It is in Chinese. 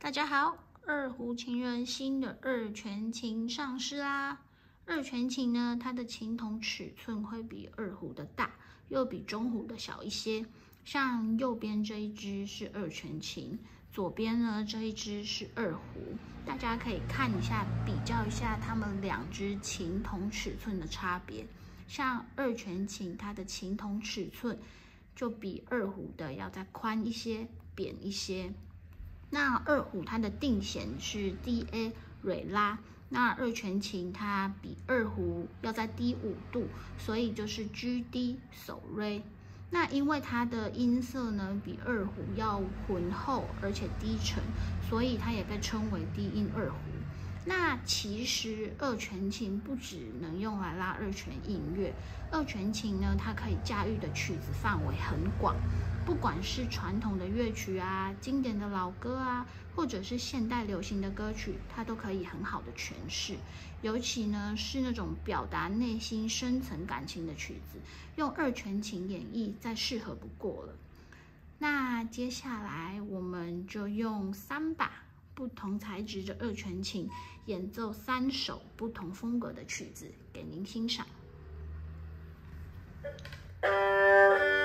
大家好，二胡琴人新的二泉琴上市啦。二泉琴呢，它的琴筒尺寸会比二胡的大，又比中胡的小一些。像右边这一支是二泉琴，左边呢这一支是二胡。大家可以看一下，比较一下它们两支琴筒尺寸的差别。像二泉琴，它的琴筒尺寸就比二胡的要再宽一些、扁一些。那二胡它的定弦是 D A 蕊拉，那二泉琴它比二胡要再低5度，所以就是 G D 手瑞。那因为它的音色呢比二胡要浑厚而且低沉，所以它也被称为低音二胡。那其实二泉琴不只能用来拉二泉音乐，二泉琴呢它可以驾驭的曲子范围很广。不管是传统的乐曲啊、经典的老歌啊，或者是现代流行的歌曲，它都可以很好的诠释。尤其呢是那种表达内心深层感情的曲子，用二泉琴演绎再适合不过了。那接下来我们就用3把不同材质的二泉琴演奏3首不同风格的曲子给您欣赏。